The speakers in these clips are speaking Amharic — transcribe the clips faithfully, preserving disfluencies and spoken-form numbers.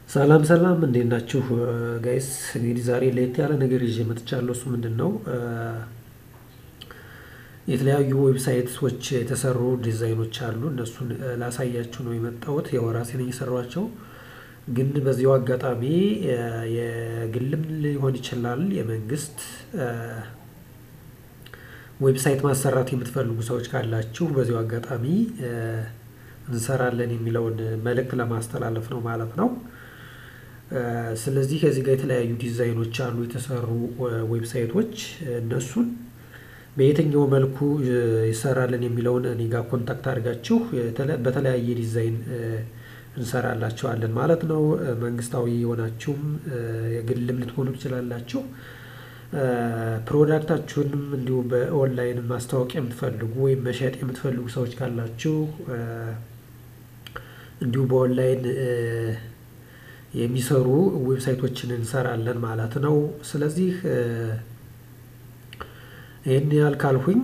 ሰላም ሰላም እንዴት ናችሁ ጋይስ? እንግዲህ ዛሬ ለየት ያለ ነገር ይዤ መጥቻለሁ። እሱ ምንድነው? የተለያዩ ዌብሳይቶች የተሰሩ ዲዛይኖች አሉ። እነሱን ላሳያችሁ ነው የመጣሁት። ያው ራሴ ነኝ የሰራኋቸው። ግን በዚያው አጋጣሚ የግልም ሊሆን ይችላል የመንግስት ዌብሳይት ማሰራት የምትፈልጉ ሰዎች ካላችሁ በዚያው አጋጣሚ እንሰራለን የሚለውን መልእክት ለማስተላለፍ ነው ማለት ነው። ስለዚህ ከዚህ ጋር የተለያዩ ዲዛይኖች አሉ የተሰሩ ዌብሳይቶች። እነሱን በየትኛው መልኩ ይሰራልን የሚለውን እኔ ጋር ኮንታክት አድርጋችሁ በተለያየ ዲዛይን እንሰራላችኋለን ማለት ነው። መንግስታዊ የሆናችሁም የግልም ልትሆኑ ትችላላችሁ። ፕሮዳክታችሁንም እንዲሁ በኦንላይን ማስታወቂያ የምትፈልጉ ወይም መሸጥ የምትፈልጉ ሰዎች ካላችሁ እንዲሁ በኦንላይን የሚሰሩ ዌብሳይቶችን እንሰራለን ማለት ነው። ስለዚህ ይሄን ያህል ካልኩኝ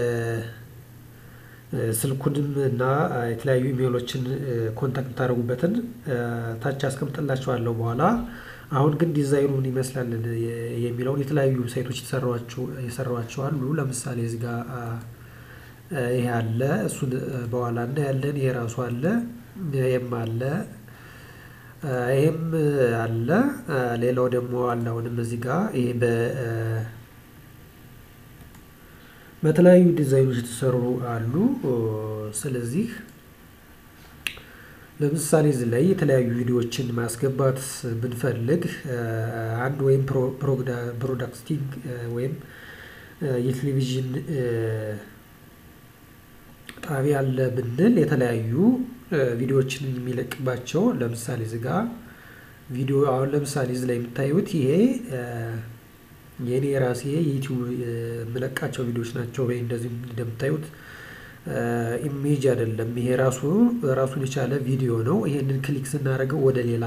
ስልኩንም እና የተለያዩ ኢሜሎችን ኮንታክት ታደርጉበትን ታች አስቀምጥላችኋለሁ በኋላ። አሁን ግን ዲዛይኑ ምን ይመስላል የሚለውን የተለያዩ ዌብሳይቶች የተሰራቸው የሰራቸው አሉ። ለምሳሌ እዚህ ጋር ይሄ አለ። እሱን በኋላ እናያለን። ይሄ ራሱ አለ። ይሄም አለ። ይሄም አለ። ሌላው ደግሞ አለ አሁንም እዚህ ጋር ይሄ በ በተለያዩ ዲዛይኖች የተሰሩ አሉ። ስለዚህ ለምሳሌ እዚህ ላይ የተለያዩ ቪዲዮዎችን ማስገባት ብንፈልግ አንድ ወይም ብሮድካስቲንግ ወይም የቴሌቪዥን ጣቢያ አለ ብንል የተለያዩ ቪዲዮዎችን የሚለቅባቸው ለምሳሌ እዚህ ጋር ቪዲዮ አሁን ለምሳሌ እዚህ ላይ የምታዩት ይሄ የኔ ራሴ ዩቲዩብ የምለቃቸው ቪዲዮዎች ናቸው። ወይ እንደዚህ እንደምታዩት ኢሜጅ አይደለም። ይሄ ራሱ ራሱን የቻለ ቪዲዮ ነው። ይሄንን ክሊክ ስናደርገው ወደ ሌላ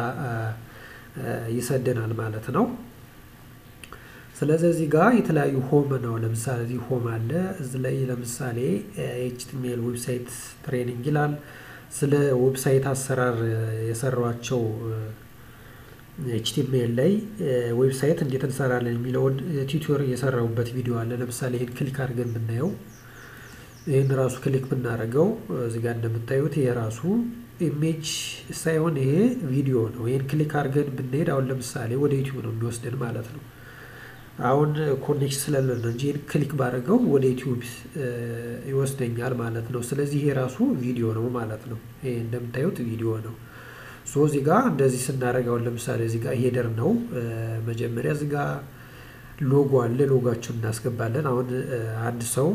ይሰደናል ማለት ነው። ስለዚህ እዚህ ጋር የተለያዩ ሆም ነው። ለምሳሌ እዚህ ሆም አለ። እዚህ ላይ ለምሳሌ ኤችቲኤምኤል ዌብሳይት ትሬኒንግ ይላል። ስለ ዌብሳይት አሰራር የሰራቸው ኤችቲኤምኤል ላይ ዌብሳይት እንዴት እንሰራለን የሚለውን ቲዩቶር የሰራሁበት ቪዲዮ አለ። ለምሳሌ ይሄን ክሊክ አድርገን ብናየው ይሄን ራሱ ክሊክ ብናደርገው እዚህ ጋር እንደምታዩት ይሄ ራሱ ኢሜጅ ሳይሆን ይሄ ቪዲዮ ነው። ይሄን ክሊክ አድርገን ብንሄድ አሁን ለምሳሌ ወደ ዩቲዩብ ነው የሚወስደን ማለት ነው። አሁን ኮኔክሽን ስለሌለ ነው እንጂ ክሊክ ባደርገው ወደ ዩቲዩብ ይወስደኛል ማለት ነው። ስለዚህ ይሄ ራሱ ቪዲዮ ነው ማለት ነው። ይሄ እንደምታዩት ቪዲዮ ነው። ሶ እዚህ ጋር እንደዚህ ስናደርግ አሁን ለምሳሌ እዚህ ጋር ሄደር ነው። መጀመሪያ እዚህ ጋር ሎጎ አለ። ሎጓችሁን እናስገባለን። አሁን አንድ ሰው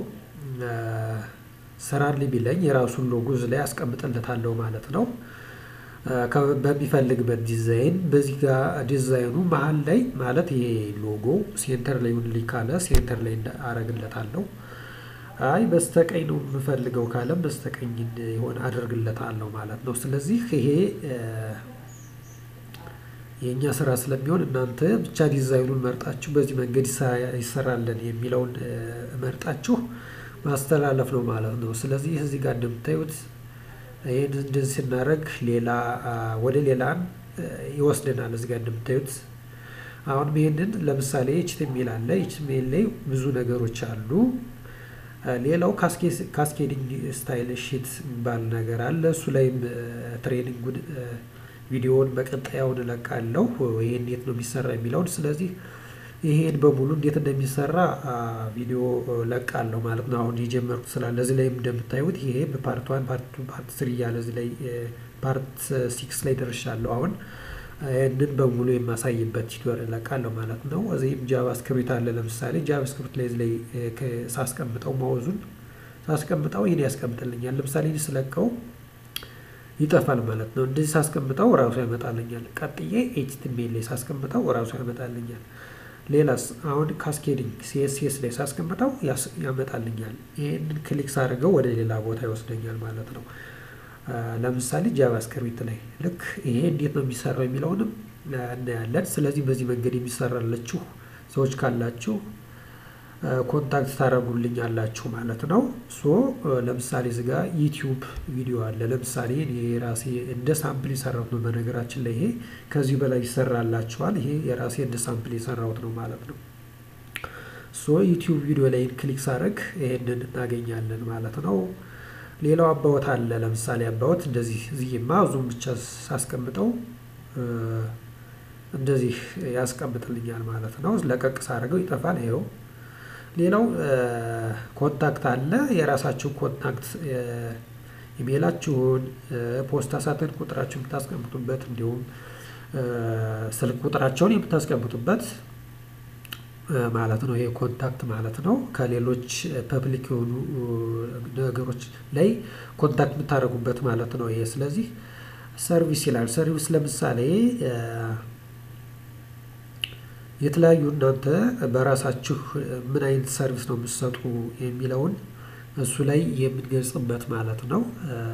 ስራልኝ ቢለኝ የራሱን ሎጎ እዚህ ላይ አስቀምጥለታለሁ ማለት ነው። በሚፈልግበት ዲዛይን በዚህ ጋር ዲዛይኑ መሃል ላይ ማለት ይሄ ሎጎ ሴንተር ላይ ይሁንልኝ ካለ ሴንተር ላይ አደርግለታለሁ። አይ በስተቀኝ ነው የምፈልገው ካለም በስተቀኝ ይሆን አደርግለታለሁ ማለት ነው። ስለዚህ ይሄ የኛ ስራ ስለሚሆን እናንተ ብቻ ዲዛይኑን መርጣችሁ በዚህ መንገድ ይሰራልን የሚለውን መርጣችሁ ማስተላለፍ ነው ማለት ነው። ስለዚህ እዚህ ጋር እንደምታዩት ይሄን እንደዚህ ስናደርግ ሌላ ወደ ሌላን ይወስደናል። እዚህ ጋር እንደምታዩት አሁን ይሄንን ለምሳሌ ኤችቲኤምኤል አለ። ኤችቲኤምኤል ላይ ብዙ ነገሮች አሉ። ሌላው ካስኬዲንግ ስታይል ሺት የሚባል ነገር አለ። እሱ ላይም ትሬኒንግ ቪዲዮውን በቀጣዩን እለቃለሁ። ይሄ እንዴት ነው የሚሰራ የሚለውን ስለዚህ ይሄን በሙሉ እንዴት እንደሚሰራ ቪዲዮ ለቃለሁ ማለት ነው። አሁን የጀመርኩት ስላለ እዚህ ላይ እንደምታዩት ይሄ በፓርት ዋን ፓርት ቱ ፓርት ስሪ ያለ እዚህ ላይ ፓርት ሲክስ ላይ ደርሻለሁ። አሁን ይሄንን በሙሉ የማሳይበት ቲዩቶሪያል ለቃለሁ ማለት ነው። እዚህም ጃቫስክሪፕት አለ። ለምሳሌ ጃቫስክሪፕት ላይ እዚህ ላይ ሳስቀምጠው ማውዙን ሳስቀምጠው ይሄን ያስቀምጥልኛል። ለምሳሌ ስለቀው ይጠፋል ማለት ነው። እንደዚህ ሳስቀምጠው ራሱ ያመጣልኛል። ቀጥዬ ኤችቲኤምኤል ላይ ሳስቀምጠው ራሱ ያመጣልኛል። ሌላስ አሁን ካስኬዲንግ ሲኤስኤስ ላይ ሳስቀምጠው ያመጣልኛል። ይሄንን ክሊክ ሳደርገው ወደ ሌላ ቦታ ይወስደኛል ማለት ነው። ለምሳሌ ጃቫስክሪፕት ላይ ልክ ይሄ እንዴት ነው የሚሰራው የሚለውንም እናያለን። ስለዚህ በዚህ መንገድ የሚሰራላችሁ ሰዎች ካላችሁ ኮንታክት ታደርጉልኛላችሁ ማለት ነው። ሶ ለምሳሌ እዚህ ጋር ዩቲዩብ ቪዲዮ አለ። ለምሳሌ እኔ የራሴ እንደ ሳምፕል የሰራሁት ነው። በነገራችን ላይ ይሄ ከዚህ በላይ ይሰራላችኋል። ይሄ የራሴ እንደ ሳምፕል የሰራሁት ነው ማለት ነው። ሶ ዩቲዩብ ቪዲዮ ላይ ክሊክ ሳደርግ ይሄንን እናገኛለን ማለት ነው። ሌላው አባውት አለ። ለምሳሌ አባውት እንደዚህ እዚህማ ዙም ብቻ ሳስቀምጠው እንደዚህ ያስቀምጥልኛል ማለት ነው። ለቀቅ ሳደርገው ይጠፋል። ይሄው ሌላው ኮንታክት አለ። የራሳችሁ ኮንታክት ኢሜላችሁን፣ ፖስታ ሳጥን ቁጥራችሁን የምታስቀምጡበት እንዲሁም ስልክ ቁጥራቸውን የምታስቀምጡበት ማለት ነው። ይሄ ኮንታክት ማለት ነው። ከሌሎች ፐብሊክ የሆኑ ነገሮች ላይ ኮንታክት የምታደርጉበት ማለት ነው ይሄ። ስለዚህ ሰርቪስ ይላል። ሰርቪስ ለምሳሌ የተለያዩ እናንተ በራሳችሁ ምን አይነት ሰርቪስ ነው የምትሰጡ የሚለውን እሱ ላይ የምንገልጽበት ማለት ነው።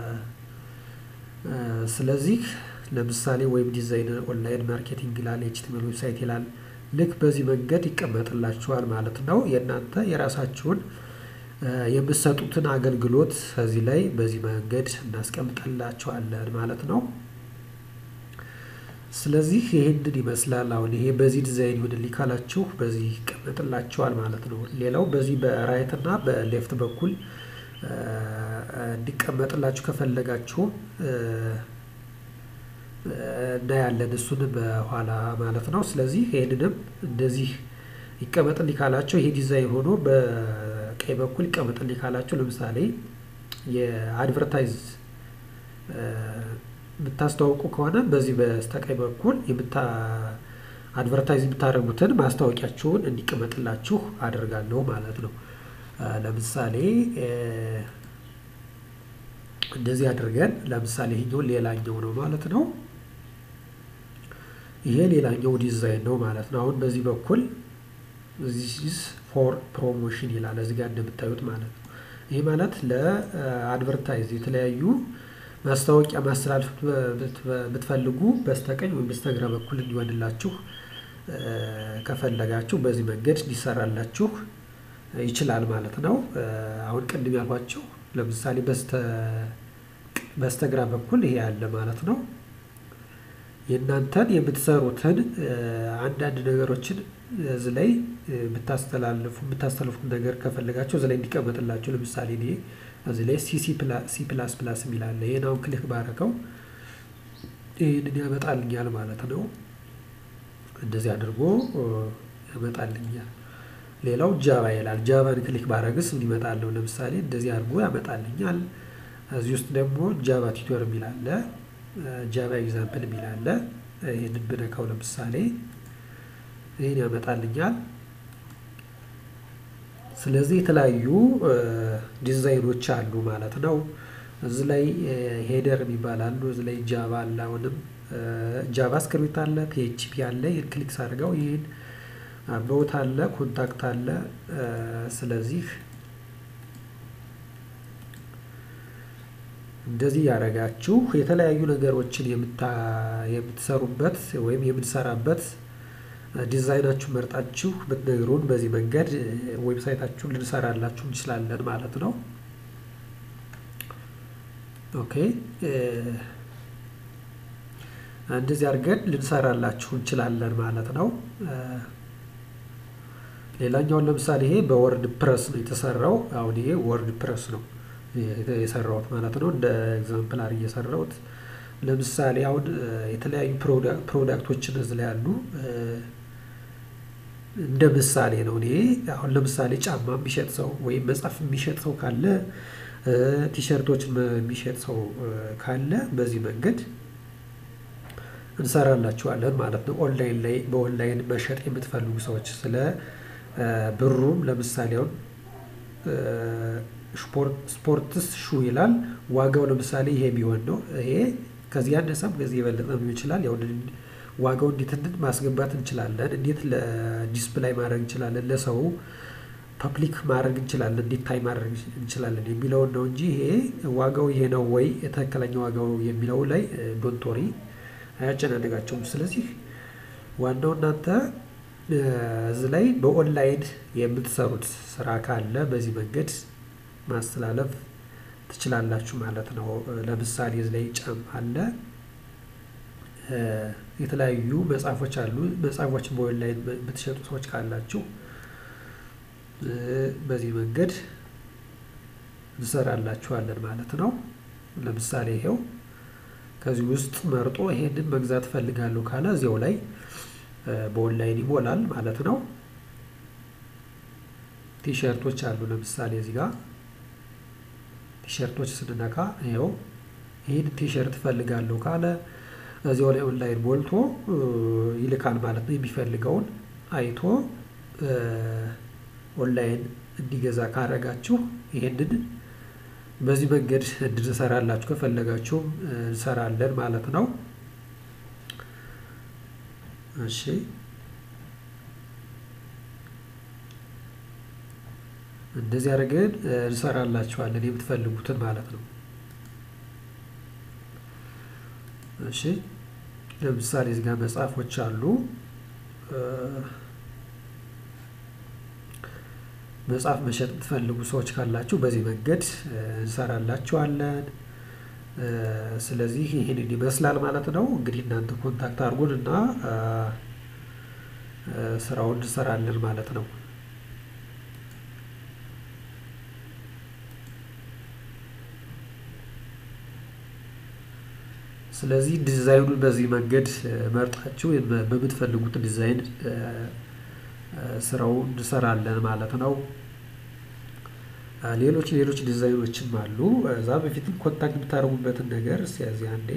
ስለዚህ ለምሳሌ ዌብ ዲዛይን፣ ኦንላይን ማርኬቲንግ ይላል፣ ኤችቲኤምኤል ዌብሳይት ይላል። ልክ በዚህ መንገድ ይቀመጥላችኋል ማለት ነው። የእናንተ የራሳችሁን የምትሰጡትን አገልግሎት ከዚህ ላይ በዚህ መንገድ እናስቀምጥላችኋለን ማለት ነው። ስለዚህ ይሄንን ይመስላል። አሁን ይሄ በዚህ ዲዛይን ይሁንልኝ ካላችሁ በዚህ ይቀመጥላችኋል ማለት ነው። ሌላው በዚህ በራይት እና በሌፍት በኩል እንዲቀመጥላችሁ ከፈለጋችሁ እናያለን እሱን በኋላ ማለት ነው። ስለዚህ ይሄንንም እንደዚህ ይቀመጥልኝ ካላችሁ ይሄ ዲዛይን ሆኖ በቀኝ በኩል ይቀመጥልኝ ካላችሁ ለምሳሌ የአድቨርታይዝ የምታስተዋውቁ ከሆነ በዚህ በስተቀኝ በኩል የምታ አድቨርታይዝ የምታደርጉትን ማስታወቂያችሁን እንዲቀመጥላችሁ አደርጋለሁ ማለት ነው። ለምሳሌ እንደዚህ አድርገን ለምሳሌ ይሄኛው ሌላኛው ነው ማለት ነው። ይሄ ሌላኛው ዲዛይን ነው ማለት ነው። አሁን በዚህ በኩል this is for promotion ይላል እዚህ ጋር እንደምታዩት ማለት ነው። ይሄ ማለት ለአድቨርታይዝ የተለያዩ ማስታወቂያ ማስተላለፍ ብትፈልጉ በስተቀኝ ወይም በስተግራ በኩል እንዲሆንላችሁ ከፈለጋችሁ በዚህ መንገድ ሊሰራላችሁ ይችላል ማለት ነው። አሁን ቅድም ያልኳችሁ ለምሳሌ በስተ በስተግራ በኩል ይሄ ያለ ማለት ነው። የእናንተን የምትሰሩትን አንዳንድ ነገሮችን እዚህ ላይ ብታስተላልፉ ብታስተላልፉ ነገር ከፈለጋችሁ እዚህ ላይ እንዲቀመጥላችሁ ለምሳሌ እኔ እዚህ ላይ ሲሲ ሲ ፕላስ ፕላስ የሚል አለ። ይሄን አሁን ክሊክ ባደረገው ይሄንን ያመጣልኛል ማለት ነው። እንደዚህ አድርጎ ያመጣልኛል። ሌላው ጃቫ ይላል። ጃቫን ክሊክ ባደረግስ እንዲመጣለው ለምሳሌ እንደዚህ አድርጎ ያመጣልኛል። እዚህ ውስጥ ደግሞ ጃቫ ቲዩተር የሚል አለ፣ ጃቫ ኤግዛምፕል የሚል አለ። ይሄንን ብነካው ለምሳሌ ይሄን ያመጣልኛል። ስለዚህ የተለያዩ ዲዛይኖች አሉ ማለት ነው። እዚህ ላይ ሄደር የሚባል አሉ፣ እዚህ ላይ ጃቫ አለ፣ አሁንም ጃቫስክሪፕት አለ፣ ፒኤችፒ አለ። ይሄን ክሊክ ሳድርገው ይሄን አባውት አለ፣ ኮንታክት አለ። ስለዚህ እንደዚህ ያደረጋችሁ የተለያዩ ነገሮችን የምትሰሩበት ወይም የምትሰራበት ዲዛይናችሁ መርጣችሁ ብትነግሩን በዚህ መንገድ ዌብሳይታችሁን ልንሰራላችሁ እንችላለን ማለት ነው። ኦኬ እንደዚህ አድርገን ልንሰራላችሁ እንችላለን ማለት ነው። ሌላኛው ለምሳሌ ይሄ በወርድ ፕረስ ነው የተሰራው። አሁን ይሄ ወርድ ፕረስ ነው የሰራሁት ማለት ነው። እንደ ኤግዛምፕል አድርጌ የሰራሁት ለምሳሌ አሁን የተለያዩ ፕሮዳክቶችን እዚህ ላይ ያሉ እንደ ምሳሌ ነው። እኔ አሁን ለምሳሌ ጫማ የሚሸጥ ሰው ወይም መጽሐፍ የሚሸጥ ሰው ካለ ቲሸርቶች የሚሸጥ ሰው ካለ በዚህ መንገድ እንሰራላችኋለን ማለት ነው። ኦንላይን ላይ በኦንላይን መሸጥ የምትፈልጉ ሰዎች ስለ ብሩም ለምሳሌ አሁን ስፖርትስ ሹ ይላል። ዋጋው ለምሳሌ ይሄ ቢሆን ነው። ይሄ ከዚህ ያነሰም ከዚህ የበለጠ ሊሆን ይችላል። ያው ዋጋው እንዴት እንዴት ማስገባት እንችላለን፣ እንዴት ለዲስፕላይ ማድረግ እንችላለን፣ ለሰው ፐብሊክ ማድረግ እንችላለን፣ እንዴት ታይ ማድረግ እንችላለን የሚለው ነው እንጂ ይሄ ዋጋው ይሄ ነው ወይ ትክክለኛ ዋጋው የሚለው ላይ ዶንት ወሪ አያጨናነቃቸውም። ስለዚህ ዋናው እናንተ እዚህ ላይ በኦንላይን የምትሰሩት ስራ ካለ በዚህ መንገድ ማስተላለፍ ትችላላችሁ ማለት ነው። ለምሳሌ እዚህ ላይ ጫም አለ፣ የተለያዩ መጽሐፎች አሉ። መጽሐፎችን በኦንላይን የምትሸጡ ሰዎች ካላችሁ በዚህ መንገድ እንሰራላችኋለን ማለት ነው። ለምሳሌ ይሄው ከዚህ ውስጥ መርጦ ይሄንን መግዛት ፈልጋለሁ ካለ እዚያው ላይ በኦንላይን ይሞላል ማለት ነው። ቲሸርቶች አሉ። ለምሳሌ እዚህ ጋር ቲሸርቶች ስንነካ ይሄው ይሄን ቲሸርት ፈልጋለሁ ካለ እዚያው ላይ ኦንላይን ሞልቶ ይልካል ማለት ነው። የሚፈልገውን አይቶ ኦንላይን እንዲገዛ ካረጋችሁ ይሄንን በዚህ መንገድ እንድንሰራላችሁ ከፈለጋችሁ እንሰራለን ማለት ነው። እሺ እንደዚህ አድርገን እንሰራላችኋለን የምትፈልጉትን ማለት ነው። እሺ ለምሳሌ እዚህ ጋር መጽሐፎች አሉ። መጽሐፍ መሸጥ የምትፈልጉ ሰዎች ካላችሁ በዚህ መንገድ እንሰራላችኋለን። ስለዚህ ይሄንን ይመስላል ማለት ነው። እንግዲህ እናንተ ኮንታክት አድርጉን እና ስራውን እንሰራለን ማለት ነው። ስለዚህ ዲዛይኑን በዚህ መንገድ መርጣችሁ በምትፈልጉት ዲዛይን ስራውን እንሰራለን ማለት ነው። ሌሎች ሌሎች ዲዛይኖችም አሉ። እዛ በፊትም ኮንታክት የምታደርጉበትን ነገር ሲያዚህ አንዴ።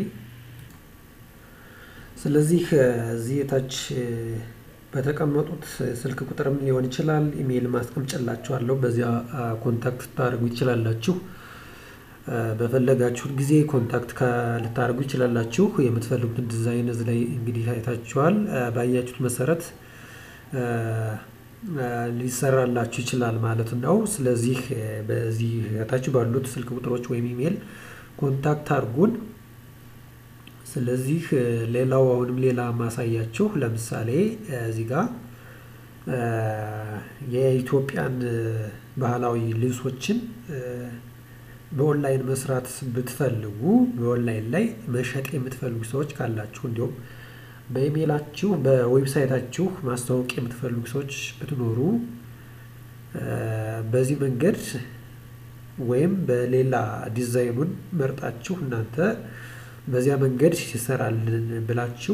ስለዚህ እዚህ ታች በተቀመጡት ስልክ ቁጥርም ሊሆን ይችላል፣ ኢሜይል ማስቀምጨላችኋለሁ። በዚያ ኮንታክት ታደርጉ ይችላላችሁ። በፈለጋችሁት ጊዜ ኮንታክት ልታደርጉ ይችላላችሁ። የምትፈልጉትን ዲዛይን እዚህ ላይ እንግዲህ አይታችኋል። ባያችሁት መሰረት ሊሰራላችሁ ይችላል ማለት ነው። ስለዚህ በዚህ ታች ባሉት ስልክ ቁጥሮች ወይም ኢሜይል ኮንታክት አድርጉን። ስለዚህ ሌላው አሁንም ሌላ ማሳያችሁ ለምሳሌ እዚህ ጋር የኢትዮጵያን ባህላዊ ልብሶችን በኦንላይን መስራት ብትፈልጉ በኦንላይን ላይ መሸጥ የምትፈልጉ ሰዎች ካላችሁ እንዲሁም በኢሜይላችሁ በዌብሳይታችሁ ማስተዋወቅ የምትፈልጉ ሰዎች ብትኖሩ በዚህ መንገድ ወይም በሌላ ዲዛይኑን መርጣችሁ እናንተ በዚያ መንገድ ይሰራልን ብላችሁ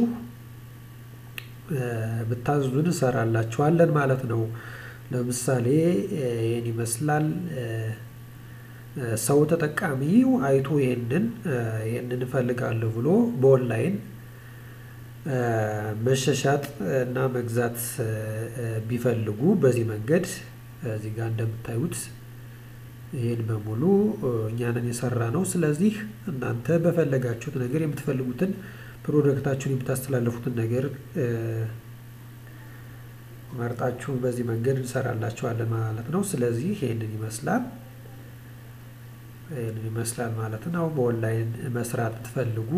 ብታዙን እንሰራላችኋለን ማለት ነው። ለምሳሌ ይሄን ይመስላል። ሰው ተጠቃሚው አይቶ ይሄንን ይሄንን እፈልጋለሁ ብሎ በኦንላይን መሸሻጥ እና መግዛት ቢፈልጉ በዚህ መንገድ እዚህ ጋር እንደምታዩት ይሄን በሙሉ እኛ ነን የሰራነው። ስለዚህ እናንተ በፈለጋችሁት ነገር የምትፈልጉትን ፕሮዳክታችሁን የምታስተላልፉትን ነገር መርጣችሁ በዚህ መንገድ እንሰራላችኋለን ማለት ነው። ስለዚህ ይሄንን ይመስላል ይሄንን ይመስላል ማለት ነው። በኦንላይን መስራት ብትፈልጉ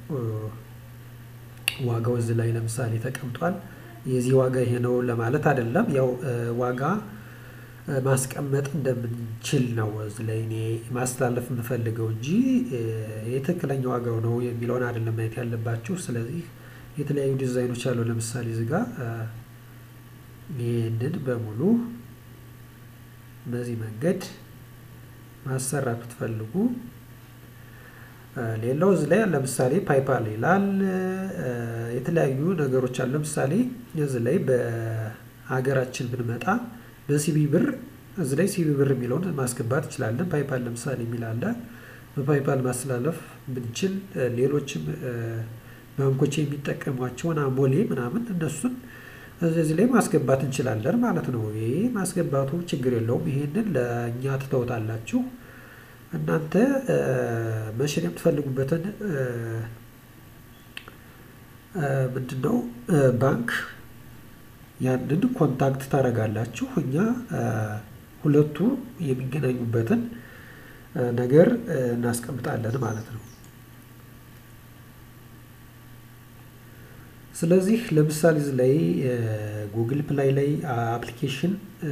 ዋጋው እዚህ ላይ ለምሳሌ ተቀምጧል። የዚህ ዋጋ ይሄ ነው ለማለት አይደለም፣ ያው ዋጋ ማስቀመጥ እንደምንችል ነው እዚህ ላይ እኔ ማስተላለፍ የምፈልገው እንጂ የትክክለኛ ዋጋው ነው የሚለውን አይደለም ማየት ያለባችሁ። ስለዚህ የተለያዩ ዲዛይኖች አሉ። ለምሳሌ እዚህ ጋር ይሄንን በሙሉ በዚህ መንገድ ማሰራት ብትፈልጉ ሌላው እዚህ ላይ ለምሳሌ ፓይፓል ይላል። የተለያዩ ነገሮች አሉ። ለምሳሌ እዚህ ላይ በሀገራችን ብንመጣ በሲቢ ብር እዚህ ላይ ሲቢ ብር የሚለውን ማስገባት እንችላለን። ፓይፓል ለምሳሌ የሚል አለ። በፓይፓል ማስተላለፍ ብንችል ሌሎችም ባንኮች የሚጠቀሟቸውን አሞሌ ምናምን እነሱን እዚህ ላይ ማስገባት እንችላለን ማለት ነው። ይሄ ማስገባቱ ችግር የለውም። ይሄንን ለእኛ ትተውታላችሁ። እናንተ መሸጥ የምትፈልጉበትን ምንድነው ባንክ ያንን ኮንታክት ታደርጋላችሁ። እኛ ሁለቱ የሚገናኙበትን ነገር እናስቀምጣለን ማለት ነው። ስለዚህ ለምሳሌ እዚህ ላይ ጉግል ፕላይ ላይ አፕሊኬሽን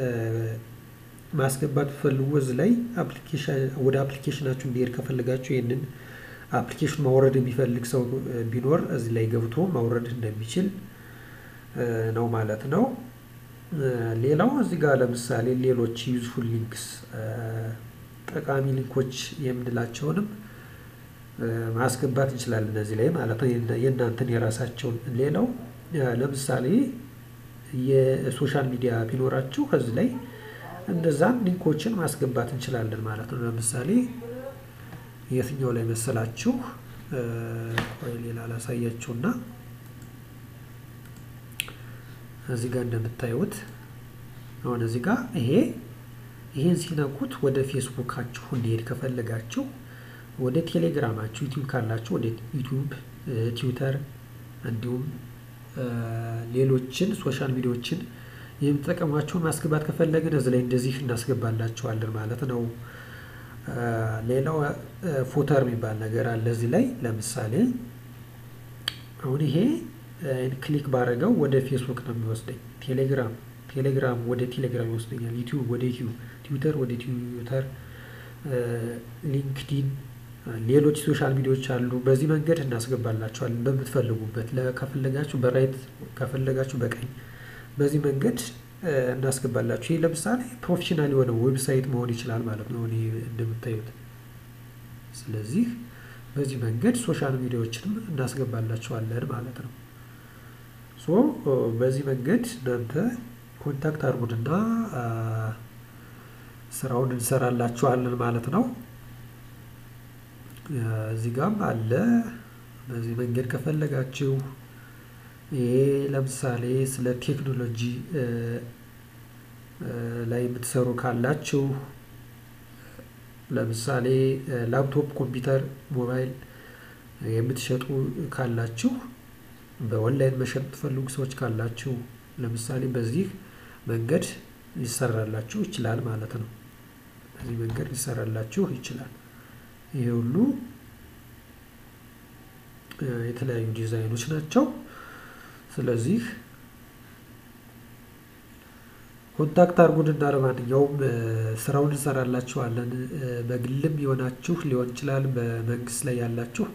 ማስገባት ፈልጉ እዚህ ላይ አፕሊኬሽን ወደ አፕሊኬሽናችሁ እንዲሄድ ከፈለጋችሁ ይሄንን አፕሊኬሽን ማውረድ የሚፈልግ ሰው ቢኖር እዚህ ላይ ገብቶ ማውረድ እንደሚችል ነው ማለት ነው። ሌላው እዚህ ጋር ለምሳሌ ሌሎች ዩዝፉል ሊንክስ ጠቃሚ ሊንኮች የምንላቸውንም ማስገባት እንችላለን እዚህ ላይ ማለት ነው። የእናንተን የራሳቸውን ሌላው ለምሳሌ የሶሻል ሚዲያ ቢኖራችሁ ከዚህ ላይ እንደዛም ሊንኮችን ማስገባት እንችላለን ማለት ነው። ለምሳሌ የትኛው ላይ መሰላችሁ? ቆይ ሌላ ላሳያችሁና እዚህ ጋር እንደምታዩት አሁን እዚህ ጋር ይሄ ይሄን ሲነኩት ወደ ፌስቡካችሁ እንዲሄድ ከፈለጋችሁ ወደ ቴሌግራማችሁ ዩቲዩብ ካላችሁ ወደ ዩቲዩብ፣ ትዊተር እንዲሁም ሌሎችን ሶሻል ሚዲያዎችን የምትጠቀሟቸውን ማስገባት ከፈለግን እዚህ ላይ እንደዚህ እናስገባላችኋለን ማለት ነው። ሌላው ፉተር የሚባል ነገር አለ እዚህ ላይ ለምሳሌ አሁን ይሄ ክሊክ ባረገው ወደ ፌስቡክ ነው የሚወስደኝ። ቴሌግራም ቴሌግራም ወደ ቴሌግራም ይወስደኛል። ዩቲዩብ ወደ ዩቲዩብ፣ ትዊተር ወደ ትዊተር፣ ሊንክዲን፣ ሌሎች ሶሻል ሚዲያዎች አሉ። በዚህ መንገድ እናስገባላችኋለን በምትፈልጉበት ከፈለጋችሁ በራይት ከፈለጋችሁ በቀኝ በዚህ መንገድ እናስገባላችሁ። ይሄ ለምሳሌ ፕሮፌሽናል የሆነ ዌብሳይት መሆን ይችላል ማለት ነው እኔ እንደምታዩት። ስለዚህ በዚህ መንገድ ሶሻል ሚዲያዎችንም እናስገባላችኋለን ማለት ነው። ሶ በዚህ መንገድ እናንተ ኮንታክት አድርጉንና ስራውን እንሰራላችኋለን ማለት ነው። እዚህ ጋርም አለ በዚህ መንገድ ከፈለጋችሁ ይሄ ለምሳሌ ስለ ቴክኖሎጂ ላይ የምትሰሩ ካላችሁ ለምሳሌ ላፕቶፕ፣ ኮምፒውተር፣ ሞባይል የምትሸጡ ካላችሁ በኦንላይን መሸጥ የምትፈልጉ ሰዎች ካላችሁ ለምሳሌ በዚህ መንገድ ሊሰራላችሁ ይችላል ማለት ነው። በዚህ መንገድ ሊሰራላችሁ ይችላል። ይሄ ሁሉ የተለያዩ ዲዛይኖች ናቸው። ስለዚህ ኮንታክት አድርጉንና ለማንኛውም ስራውን እንሰራላችኋለን። በግልም የሆናችሁ ሊሆን ይችላል፣ በመንግስት ላይ ያላችሁ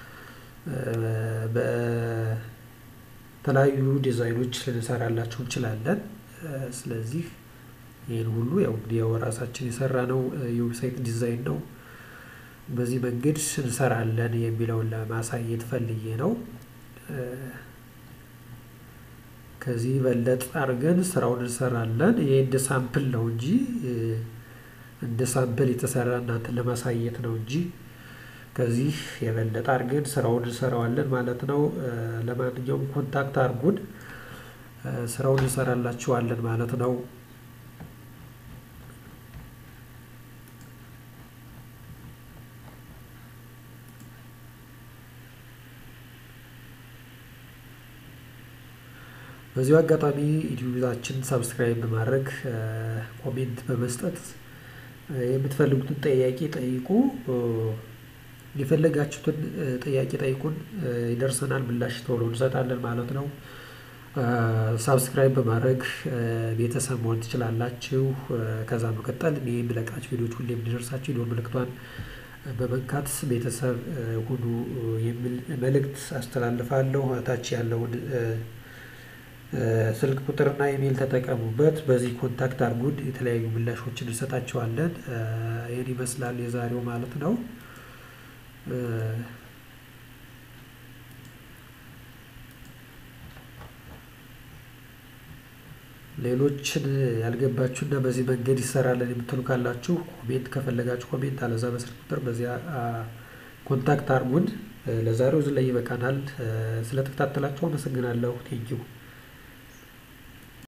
በተለያዩ ዲዛይኖች ልንሰራላችሁ እንችላለን። ስለዚህ ይህን ሁሉ ያው እንግዲህ ያው ራሳችን የሰራ ነው የዌብሳይት ዲዛይን ነው። በዚህ መንገድ እንሰራለን የሚለውን ለማሳየት ፈልጌ ነው። ከዚህ በለጥ አድርገን ስራውን እንሰራለን። ይሄ እንደ ሳምፕል ነው እንጂ እንደ ሳምፕል የተሰራ እናንተን ለማሳየት ነው እንጂ ከዚህ የበለጠ አድርገን ስራውን እንሰራዋለን ማለት ነው። ለማንኛውም ኮንታክት አድርጉን፣ ስራውን እንሰራላችኋለን ማለት ነው። በዚሁ አጋጣሚ ዩቲዩባችን ሰብስክራይብ በማድረግ ኮሜንት በመስጠት የምትፈልጉትን ጥያቄ ጠይቁ። የፈለጋችሁትን ጥያቄ ጠይቁን፣ ይደርሰናል፣ ምላሽ ቶሎ እንሰጣለን ማለት ነው። ሰብስክራይብ በማድረግ ቤተሰብ መሆን ትችላላችሁ። ከዛ መቀጠል እኔ የምለቃችሁ ቪዲዮዎች ሁሌም እንዲደርሳችሁ የደወል ምልክቷን በመንካት ቤተሰብ ሁኑ የሚል መልእክት አስተላልፋለሁ። ታች ያለውን ስልክ ቁጥርና ኢሜል ተጠቀሙበት። በዚህ ኮንታክት አድርጉን፣ የተለያዩ ምላሾችን እንሰጣቸዋለን። ይህን ይመስላል የዛሬው ማለት ነው። ሌሎችን ያልገባችሁና በዚህ መንገድ ይሰራለን የምትሉ ካላችሁ ኮሜንት ከፈለጋችሁ ኮሜንት፣ አለዛ በስልክ ቁጥር በዚያ ኮንታክት አድርጉን። ለዛሬው እዚህ ላይ ይበቃናል። ስለተከታተላችሁ አመሰግናለሁ። ቴንኪው